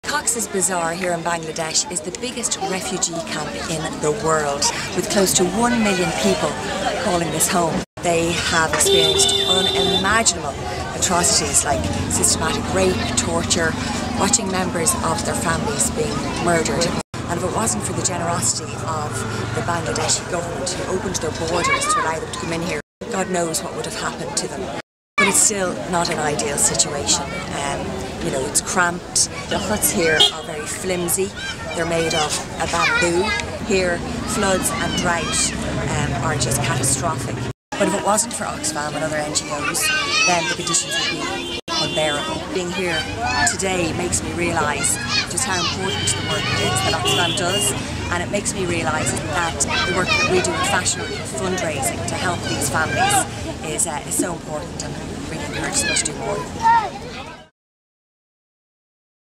Cox's Bazaar here in Bangladesh is the biggest refugee camp in the world, with close to 1 million people calling this home. They have experienced unimaginable atrocities like systematic rape, torture, watching members of their families being murdered. And if it wasn't for the generosity of the Bangladeshi government, who opened their borders to allow them to come in here, God knows what would have happened to them. But it's still not an ideal situation. You know, it's cramped. The huts here are very flimsy. They're made of a bamboo. Here, floods and drought are just catastrophic. But if it wasn't for Oxfam and other NGOs, then the conditions would be unbearable. Being here today makes me realise just how important the work is that Oxfam does, and it makes me realise that the work that we do in Fashion Relief, fundraising to help these families, is so important, and really encourages us to do more.